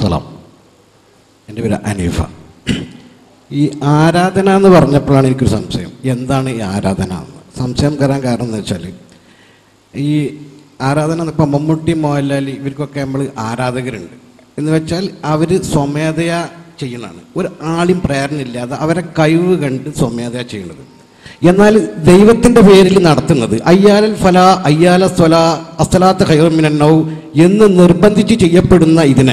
അസ്സലാം. എൻ്റെ പേര് അനീഫ. ഈ ആരാധന എന്ന് പറഞ്ഞപ്പോഴാണ് എനിക്കൊരു സംശയം, എന്താണ് ഈ ആരാധന എന്ന് സംശയം തരാൻ കാരണം എന്ന് വെച്ചാൽ, ഈ ആരാധന ഇപ്പം മമ്മൂട്ടി, മോഹൻലാൽ ഇവർക്കൊക്കെ നമ്മൾ ആരാധകരുണ്ട് എന്ന് വെച്ചാൽ അവർ സ്വമേധയാ ചെയ്യണതാണ്, ഒരു ആളും പ്രേരണയില്ലാതെ അവരെ കഴിവ് കണ്ട് സ്വമേധയാ ചെയ്യണത്. എന്നാൽ ദൈവത്തിൻ്റെ പേരിൽ നടത്തുന്നത് അയ്യാലൽ ഫല അയ്യാല സ്വല അസ്സലാത്ത് ഖൈറും മിനന്നൗ എന്ന് നിർബന്ധിച്ച് ചെയ്യപ്പെടുന്ന ഇതിനെ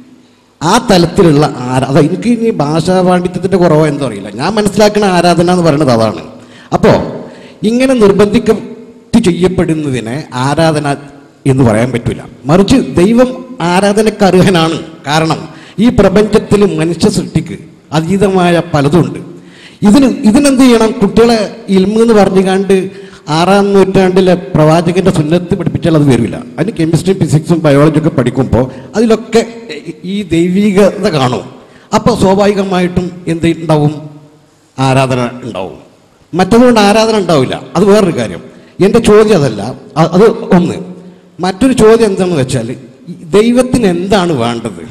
ആ തലത്തിലുള്ള എനിക്ക് ഇനി ഭാഷാ പാണ്ഡിത്യത്തിൻ്റെ കുറവോ എന്തോ അറിയില്ല, ഞാൻ മനസ്സിലാക്കുന്ന ആരാധന എന്ന് പറയുന്നത് അതാണ്. അപ്പോൾ ഇങ്ങനെ നിർബന്ധിക്കപ്പെട്ട് ചെയ്യപ്പെടുന്നതിനെ ആരാധന എന്ന് പറയാൻ പറ്റില്ല. മറിച്ച് ദൈവം ആരാധനയ്ക്ക് അർഹനാണ്. കാരണം ഈ പ്രപഞ്ചത്തിൽ മനുഷ്യ സൃഷ്ടിക്ക് അതീതമായ പലതുണ്ട്. ഇതിനെന്ത് ചെയ്യണം? കുട്ടികളെ ഇൽമ് എന്ന് പറഞ്ഞു കണ്ട് 6-ാം നൂറ്റാണ്ടിലെ പ്രവാചകൻ്റെ സുന്നത്ത് പഠിപ്പിച്ചാൽ അത് വരില്ല. അതിന് കെമിസ്ട്രി, ഫിസിക്സും ബയോളജിയൊക്കെ പഠിക്കുമ്പോൾ അതിലൊക്കെ ഈ ദൈവികത കാണും. അപ്പോൾ സ്വാഭാവികമായിട്ടും എന്ത് ഉണ്ടാവും? ആരാധന ഉണ്ടാവും. മറ്റതുകൊണ്ട് ആരാധന ഉണ്ടാവില്ല. അത് വേറൊരു കാര്യം. എൻ്റെ ചോദ്യം അതല്ല, അത് ഒന്ന്. മറ്റൊരു ചോദ്യം എന്താണെന്ന് വെച്ചാൽ, ദൈവത്തിന് എന്താണ് വേണ്ടത്?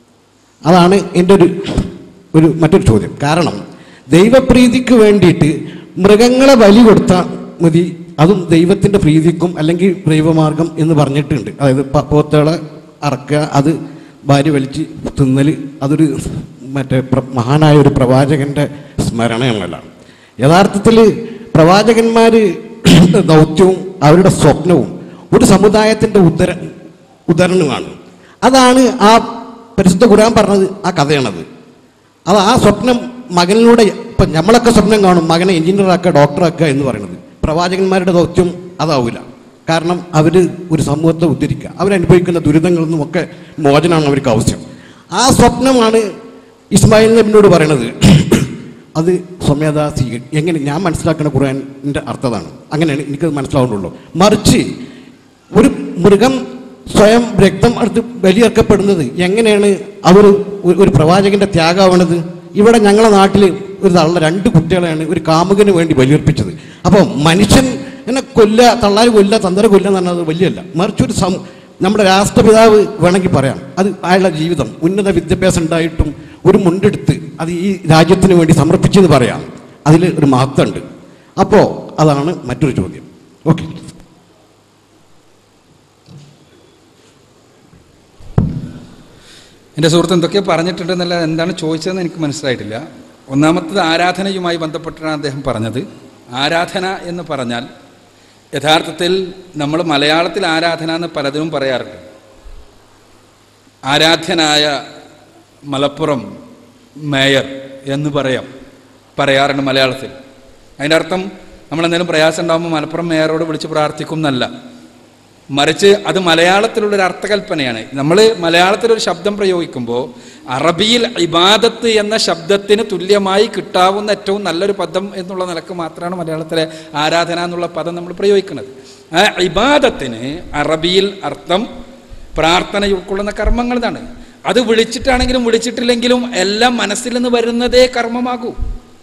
അതാണ് എൻ്റെ ഒരു മറ്റൊരു ചോദ്യം. കാരണം ദൈവപ്രീതിക്ക് വേണ്ടിയിട്ട് മൃഗങ്ങളെ ബലി കൊടുത്താൽ മതി, അതും ദൈവത്തിൻ്റെ പ്രീതിക്കും അല്ലെങ്കിൽ ദൈവമാർഗം എന്ന് പറഞ്ഞിട്ടുണ്ട്. അതായത് പോത്തുകളെ അറക്കുക, അത് ഭാര്യ വലിച്ച് തിന്നൽ, അതൊരു മഹാനായ ഒരു പ്രവാചകൻ്റെ സ്മരണയല്ല. യഥാർത്ഥത്തിൽ പ്രവാചകന്മാർ ദൗത്യവും അവരുടെ സ്വപ്നവും ഒരു സമുദായത്തിൻ്റെ ഉദാഹരണമാണ്. അതാണ് ആ പരിശുദ്ധ ഖുർആൻ പറഞ്ഞത്, ആ കഥയാണത്. അത് ആ സ്വപ്നം മകനിലൂടെ ഇപ്പം നമ്മളൊക്കെ സ്വപ്നം കാണും, മകനെ എഞ്ചിനീയറാക്കുക, ഡോക്ടറാക്കുക എന്ന് പറയുന്നത്. പ്രവാചകന്മാരുടെ ദൗത്യം അതാവില്ല. കാരണം അവർ ഒരു സമൂഹത്തെ ഉദ്ധരിക്കുക, അവരനുഭവിക്കുന്ന ദുരിതങ്ങളിൽ നിന്നുമൊക്കെ മോചനമാണ് അവർക്ക് ആവശ്യം. ആ സ്വപ്നമാണ് ഇസ്മായിൽ നബിയോട് പറയണത്. അത് സ്വമേധാ എങ്ങനെ ഞാൻ മനസ്സിലാക്കുന്ന ഖുർആനിൻ്റെ അർത്ഥമാണ്, അങ്ങനെയാണ് എനിക്കത് മനസ്സിലാവുന്നുള്ളൂ. മറിച്ച് ഒരു മൃഗം സ്വയം രക്തം അടുത്ത് ബലിയേർക്കപ്പെടുന്നത് എങ്ങനെയാണ് അവർ ഒരു പ്രവാചകൻ്റെ ത്യാഗമാവണത്? ഇവിടെ ഞങ്ങളുടെ നാട്ടിൽ ഒരു തള്ള 2 കുട്ടികളെയാണ് ഒരു കാമുകന് വേണ്ടി ബലിയർപ്പിച്ചത്. അപ്പോൾ മനുഷ്യൻ എന്നെ തള്ളാർ കൊല്ല, തന്തര കൊല്ല എന്ന് പറഞ്ഞാൽ അത് വലിയല്ല. മറിച്ചൊരു നമ്മുടെ രാഷ്ട്രപിതാവ് വേണമെങ്കിൽ പറയാം, അത് അയാളുടെ ജീവിതം ഉന്നത വിദ്യാഭ്യാസം ഉണ്ടായിട്ടും ഒരു മുണ്ടെടുത്ത് അത് ഈ രാജ്യത്തിന് വേണ്ടി സമർപ്പിച്ചെന്ന് പറയാം. അതിൽ ഒരു മഹത്വമുണ്ട്. അപ്പോൾ അതാണ് മറ്റൊരു ചോദ്യം. ഓക്കെ. എൻ്റെ സുഹൃത്ത് എന്തൊക്കെയോ പറഞ്ഞിട്ടുണ്ടെന്നല്ല, എന്താണ് ചോദിച്ചതെന്ന് എനിക്ക് മനസ്സിലായിട്ടില്ല. ഒന്നാമത്തത് ആരാധനയുമായി ബന്ധപ്പെട്ടാണ് അദ്ദേഹം പറഞ്ഞത്. ആരാധന എന്ന് പറഞ്ഞാൽ യഥാർത്ഥത്തിൽ നമ്മൾ മലയാളത്തിൽ ആരാധന എന്ന് പലതിനും പറയാറുണ്ട്. ആരാധ്യനായ മലപ്പുറം മേയർ എന്ന് പറയാറുണ്ട് മലയാളത്തിൽ. അതിൻ്റെ അർത്ഥം നമ്മളെന്തെങ്കിലും പ്രയാസം ഉണ്ടാകുമ്പോൾ മലപ്പുറം മേയറോട് വിളിച്ച് പ്രാർത്ഥിക്കും എന്നല്ല, മറിച്ച് അത് മലയാളത്തിലുള്ളൊരു അർത്ഥകൽപ്പനയാണ്. നമ്മൾ മലയാളത്തിലൊരു ശബ്ദം പ്രയോഗിക്കുമ്പോൾ അറബിയിൽ ഇബാദത്ത് എന്ന ശബ്ദത്തിന് തുല്യമായി കിട്ടാവുന്ന ഏറ്റവും നല്ലൊരു പദം എന്നുള്ള നിലക്ക് മാത്രമാണ് മലയാളത്തിലെ ആരാധന എന്നുള്ള പദം നമ്മൾ പ്രയോഗിക്കുന്നത്. ആ ഇബാദത്തിന് അറബിയിൽ അർത്ഥം പ്രാർത്ഥന ഉൾക്കൊള്ളുന്ന കർമ്മങ്ങൾ എന്നാണ്. അത് വിളിച്ചിട്ടാണെങ്കിലും വിളിച്ചിട്ടില്ലെങ്കിലും എല്ലാം മനസ്സിൽ നിന്ന് വരുന്നതേ കർമ്മമാകൂ.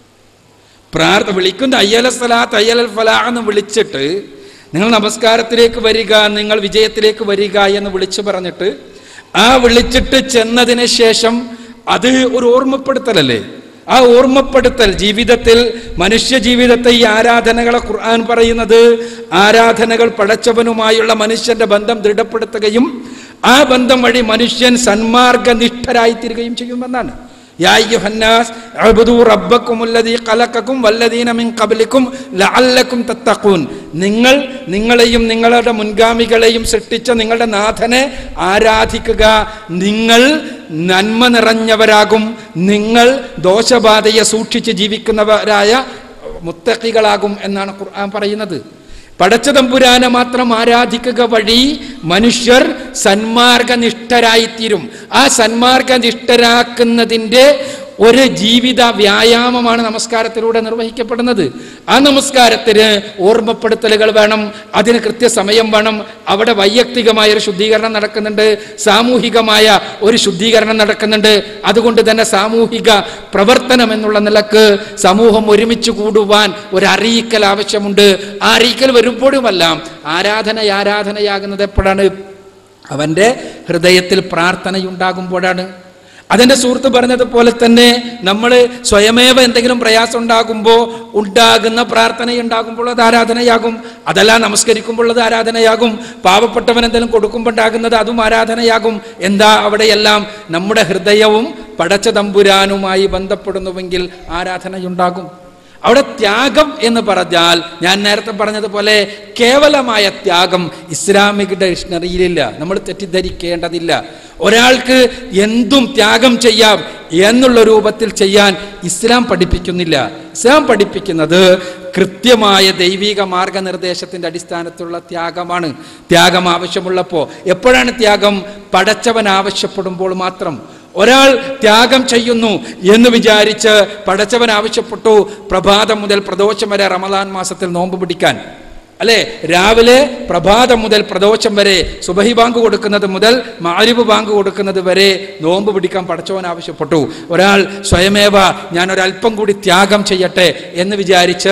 വിളിക്കുന്ന അയ്യല സലാത്ത് അയ്യലൽ ഫലാഹ് എന്ന് വിളിച്ചിട്ട് നിങ്ങൾ നമസ്കാരത്തിലേക്ക് വരിക, നിങ്ങൾ വിജയത്തിലേക്ക് വരിക എന്ന് വിളിച്ചു പറഞ്ഞിട്ട് ആ വിളിച്ചിട്ട് ചെന്നതിന് ശേഷം അത് ഒരു ഓർമ്മപ്പെടുത്തലല്ലേ? ആ ഓർമ്മപ്പെടുത്തൽ ജീവിതത്തിൽ, മനുഷ്യ ജീവിതത്തെ ഈ ആരാധനകളെ ഖുർആൻ പറയുന്നത് ആരാധനകൾ പടച്ചവനുമായുള്ള മനുഷ്യന്റെ ബന്ധം ദൃഢപ്പെടുത്തുകയും ആ ബന്ധം വഴി മനുഷ്യൻ സന്മാർഗനിഷ്ഠരായിത്തീരുകയും ചെയ്യുമെന്നാണ്. യാ അയ്യുഹന്നാസ് അബ്ദു റബ്ബക്കുമുല്ലദീ ഖലഖക്കും വല്ലദീന മിൻ ഖബ്ലിക്കും ലഅല്ലക്കും തത്തഖൂൻ. നിങ്ങളെയും നിങ്ങളുടെ മുൻഗാമികളെയും സൃഷ്ടിച്ച നിങ്ങളുടെ നാഥനെ ആരാധിക്കുക, നിങ്ങൾ നന്മ നിറഞ്ഞവരാകും, നിങ്ങൾ ദോഷബാധയെ സൂക്ഷിച്ച് ജീവിക്കുന്നവരായ മുത്തഖികളാകും എന്നാണ് ഖുർആൻ പറയുന്നത്. പടച്ച തമ്പുരാനെ മാത്രം ആരാധിക്കുക വഴി മനുഷ്യർ സന്മാർഗനിഷ്ഠരായിത്തീരും. ആ സന്മാർഗനിഷ്ഠരാക്കുന്നതിൻ്റെ ഒരു ജീവിത വ്യായാമമാണ് നമസ്കാരത്തിലൂടെ നിർവഹിക്കപ്പെടുന്നത്. ആ നമസ്കാരത്തിന് ഓർമ്മപ്പെടുത്തലുകൾ വേണം, അതിന് കൃത്യസമയം വേണം. അവിടെ വൈയക്തികമായ ഒരു ശുദ്ധീകരണം നടക്കുന്നുണ്ട്, സാമൂഹികമായ ഒരു ശുദ്ധീകരണം നടക്കുന്നുണ്ട്. അതുകൊണ്ട് തന്നെ സാമൂഹിക പ്രവർത്തനം എന്നുള്ള നിലക്ക് സമൂഹം ഒരുമിച്ച് കൂടുവാൻ ഒരു അറിയിക്കൽ ആവശ്യമുണ്ട്. ആ അറിയിക്കൽ വരുമ്പോഴുമെല്ലാം ആരാധനയാകുന്നത് എപ്പോഴാണ്? അവൻ്റെ ഹൃദയത്തിൽ പ്രാർത്ഥനയുണ്ടാകുമ്പോഴാണ്. അതെന്റെ സുഹൃത്ത് പറഞ്ഞതുപോലെ തന്നെ നമ്മൾ സ്വയമേവ എന്തെങ്കിലും പ്രയാസം ഉണ്ടാകുമ്പോൾ ഉണ്ടാകുന്ന പ്രാർത്ഥനയുണ്ടാകുമ്പോൾ അത് ആരാധനയാകും. അതല്ല നമസ്കരിക്കുമ്പോൾ അത് ആരാധനയാകും. പാവപ്പെട്ടവൻ എന്തെങ്കിലും കൊടുക്കുമ്പോൾ ഉണ്ടാകുന്നത് അതും ആരാധനയാകും. എന്താ അവിടെയെല്ലാം നമ്മുടെ ഹൃദയവും പടച്ച തമ്പുരാനുമായി ബന്ധപ്പെടുന്നുവെങ്കിൽ ആരാധനയുണ്ടാകും. അവിടെ ത്യാഗം എന്ന് പറഞ്ഞാൽ ഞാൻ നേരത്തെ പറഞ്ഞതുപോലെ കേവലമായ ത്യാഗം ഇസ്ലാമിക ഡിക്ഷണറിയിലില്ല. നമ്മൾ തെറ്റിദ്ധരിക്കേണ്ടതില്ല. ഒരാൾക്ക് എന്തും ത്യാഗം ചെയ്യാം എന്നുള്ള രൂപത്തിൽ ചെയ്യാൻ ഇസ്ലാം പഠിപ്പിക്കുന്നില്ല. ഇസ്ലാം പഠിപ്പിക്കുന്നത് കൃത്യമായ ദൈവിക മാർഗനിർദ്ദേശത്തിന്റെ അടിസ്ഥാനത്തിലുള്ള ത്യാഗമാണ്. ത്യാഗം ആവശ്യമുള്ളപ്പോൾ. എപ്പോഴാണ് ത്യാഗം? പടച്ചവൻ ആവശ്യപ്പെടുമ്പോൾ മാത്രം. ഒരാൾ ത്യാഗം ചെയ്യുന്നു എന്ന് വിചാരിച്ച് പടച്ചവൻ ആവശ്യപ്പെട്ടു പ്രഭാതം മുതൽ പ്രദോഷം വരെ റമദാൻ മാസത്തിൽ നോമ്പ് പിടിക്കാൻ, അല്ലെ? രാവിലെ പ്രഭാതം മുതൽ പ്രദോഷം വരെ, സുബഹി ബാങ്ക് കൊടുക്കുന്നത് മുതൽ മഗ്‌രിബ് ബാങ്ക് കൊടുക്കുന്നത് വരെ നോമ്പ് പിടിക്കാൻ പടച്ചവൻ ആവശ്യപ്പെട്ടു. ഒരാൾ സ്വയമേവ ഞാൻ ഒരല്പം കൂടി ത്യാഗം ചെയ്യട്ടെ എന്ന് വിചാരിച്ച്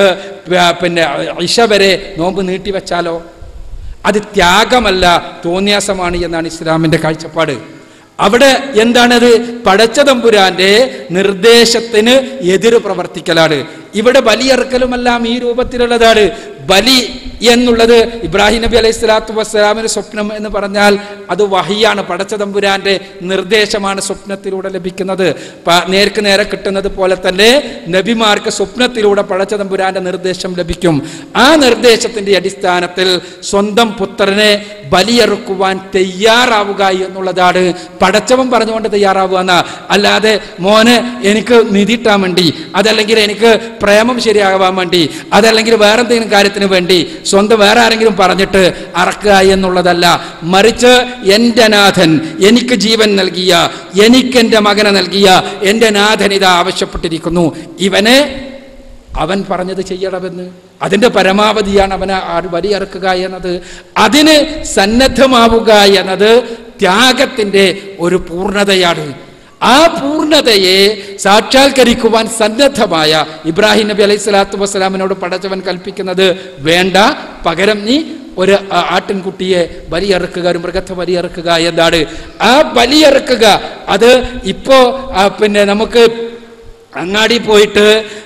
ഇശ വരെ നോമ്പ് നീട്ടിവെച്ചാലോ? അത് ത്യാഗമല്ല, തോന്നിയാസമാണ് എന്നാണ് ഇസ്ലാമിന്റെ കാഴ്ചപ്പാട്. അവിടെ എന്താണത്? പടച്ച തമ്പുരാന്റെ നിർദ്ദേശത്തിന് എതിര് പ്രവർത്തിക്കലാണ്. ഇവിടെ ബലിയറുക്കലുമെല്ലാം ഈ രൂപത്തിലുള്ളതാണ്. ബലി എന്നുള്ളത് ഇബ്രാഹിം നബി അലൈഹി സ്വലാത്തു വസ്സലാമിന്റെ സ്വപ്നം എന്ന് പറഞ്ഞാൽ അത് വഹിയാണ്, പടച്ച തമ്പുരാന്റെ നിർദ്ദേശമാണ് സ്വപ്നത്തിലൂടെ ലഭിക്കുന്നത്. നേർക്ക് നേരെ കിട്ടുന്നത് പോലെ തന്നെ നബിമാർക്ക് സ്വപ്നത്തിലൂടെ പടച്ച തമ്പുരാന്റെ നിർദ്ദേശം ലഭിക്കും. ആ നിർദ്ദേശത്തിന്റെ അടിസ്ഥാനത്തിൽ സ്വന്തം പുത്രനെ ബലിയറുക്കുവാൻ തയ്യാറാവുക എന്നുള്ളതാണ്. പടച്ചവൻ പറഞ്ഞുകൊണ്ട് തയ്യാറാവുക എന്നാ, അല്ലാതെ മോനെ എനിക്ക് നിധിട്ടാൻ വേണ്ടി, അതല്ലെങ്കിൽ എനിക്ക് പ്രേമം ശരിയാകാൻ വേണ്ടി, അതല്ലെങ്കിൽ വേറെന്തെങ്കിലും കാര്യത്തിന് വേണ്ടി സ്വന്തം വേറെ ആരെങ്കിലും പറഞ്ഞിട്ട് അറക്കുക എന്നുള്ളതല്ല. മറിച്ച് എൻ്റെ നാഥൻ എനിക്ക് ജീവൻ നൽകിയ, എനിക്കെൻ്റെ മകനെ നൽകിയ എൻ്റെ നാഥൻ ഇതാ ആവശ്യപ്പെട്ടിരിക്കുന്നു, ഇവനെ അവൻ പറഞ്ഞത് ചെയ്യണമെന്ന്. അതിൻ്റെ പരമാവധിയാണ് അവനെ ബലിയറുക്കുക എന്നത്. അതിന് സന്നദ്ധമാവുക എന്നത് ത്യാഗത്തിൻ്റെ ഒരു പൂർണ്ണതയാണ്. ആ പൂർണ്ണതയെ സാക്ഷാത്കരിക്കുവാൻ സന്നദ്ധമായ ഇബ്രാഹിം നബി അലൈഹി സ്വലാത്തു വസ്സലാമിനോട് പടച്ചവൻ കൽപ്പിക്കുന്നത് വേണ്ട, പകരം നീ ഒരു ആട്ടിൻകുട്ടിയെ ബലിയറുക്കുക, ഒരു മൃഗത്തെ ബലിയറുക്കുക എന്നാണ്. ആ ബലിയറുക്കുക അത് ഇപ്പോ നമുക്ക് അങ്ങാടി പോയിട്ട്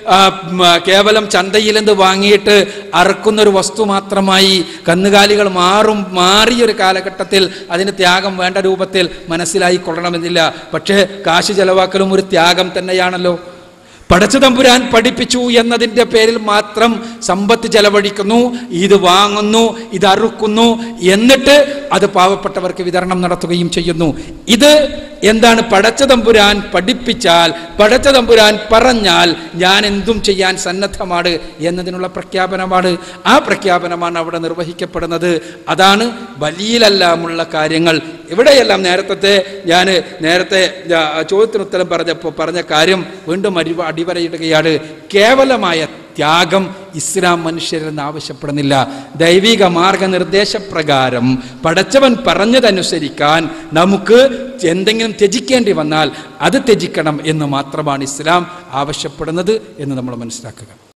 കേവലം ചന്തയിൽ നിന്ന് വാങ്ങിയിട്ട് അറുക്കുന്നൊരു വസ്തു മാത്രമായി കന്നുകാലികൾ മാറിയൊരു കാലഘട്ടത്തിൽ അതിന് ത്യാഗം വേണ്ട രൂപത്തിൽ മനസ്സിലായി കൊള്ളണമെന്നില്ല. പക്ഷേ കാശ് ചെലവാക്കലും ഒരു ത്യാഗം തന്നെയാണല്ലോ. പടച്ച തമ്പുരാൻ പഠിപ്പിച്ചു എന്നതിൻ്റെ പേരിൽ മാത്രം സമ്പത്ത് ചെലവഴിക്കുന്നു, ഇത് വാങ്ങുന്നു, ഇത് അറുക്കുന്നു, എന്നിട്ട് അത് പാവപ്പെട്ടവർക്ക് വിതരണം നടത്തുകയും ചെയ്യുന്നു. ഇത് എന്താണ്? പടച്ച തമ്പുരാൻ പഠിപ്പിച്ചാൽ, പടച്ച തമ്പുരാൻ പറഞ്ഞാൽ ഞാൻ എന്തും ചെയ്യാൻ സന്നദ്ധമാണ് എന്നതിനുള്ള പ്രഖ്യാപനമാണ്. ആ പ്രഖ്യാപനമാണ് അവിടെ നിർവഹിക്കപ്പെടുന്നത്. അതാണ് ബലിയിലെല്ലാമുള്ള കാര്യങ്ങൾ. ഇവിടെയെല്ലാം ഞാൻ നേരത്തെ ചോദ്യത്തിനുത്തരം പറഞ്ഞ കാര്യം വീണ്ടും അടിവരയിടുകയാണ്. കേവലമായ ത്യാഗം ഇസ്ലാം മനുഷ്യരെന്ന് ആവശ്യപ്പെടുന്നില്ല. ദൈവിക മാർഗനിർദ്ദേശപ്രകാരം പടച്ചവൻ പറഞ്ഞതനുസരിക്കാൻ നമുക്ക് എന്തെങ്കിലും ത്യജിക്കേണ്ടി വന്നാൽ അത് ത്യജിക്കണം എന്ന് മാത്രമാണ് ഇസ്ലാം ആവശ്യപ്പെടുന്നത് എന്ന് നമ്മൾ മനസ്സിലാക്കുക.